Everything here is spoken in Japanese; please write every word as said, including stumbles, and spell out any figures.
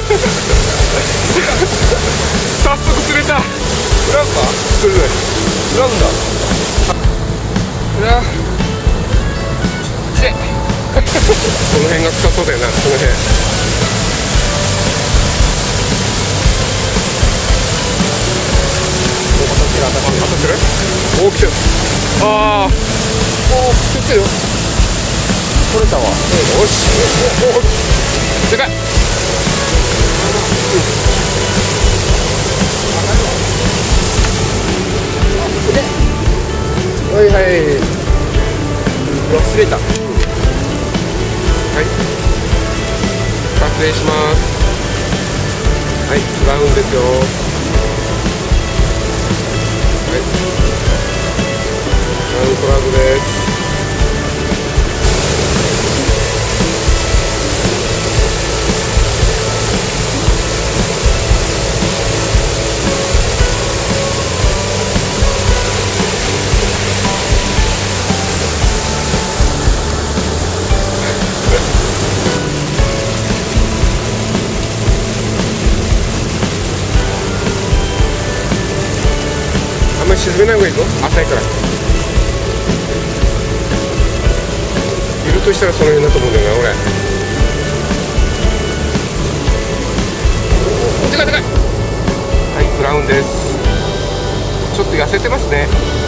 早速釣れた。 ブランか釣れない。 ブランだ。 いやでこの辺が臭そうだよな、この辺。また釣る？おー、来てる。ああ、おお、釣ってるよ。 取れたわ。 よし、おお、でかい。はいはい。 うわ、釣れた。 はい、撮影します。はい、ブラウンですよ。はい、ブラウントラウトです。あんまり沈めない方がいいぞ、浅いから。いるとしたらその辺だと思うんだよな、俺。おお、でかいでかい。はい、ブラウンです。ちょっと痩せてますね。